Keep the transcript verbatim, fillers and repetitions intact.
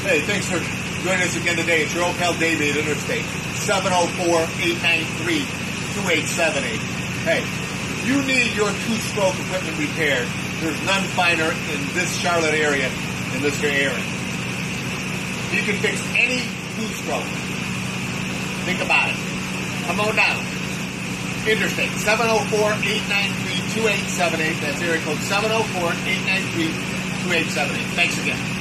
Hey, thanks for joining us again today. It's your old pal Davey at Interstate, seven oh four, eight nine three, two eight seven eight. Hey, if you need your two-stroke equipment repaired, there's none finer in this Charlotte area than Mister Aaron. He can fix any two-stroke. Think about it. Come on down. Interstate, seven oh four, eight nine three, two eight seven eight. That's area code seven oh four, eight nine three, two eight seven eight. Thanks again.